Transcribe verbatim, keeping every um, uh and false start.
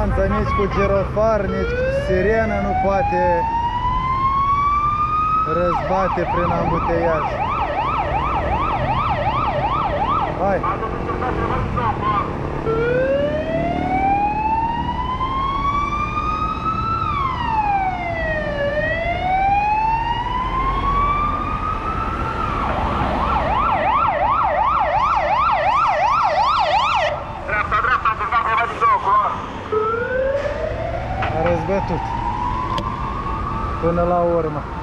siguranța, nici cu girofar, nici cu sirenă nu poate răzbate prin ambuteiaj. Hai! A răzbătut până la urmă.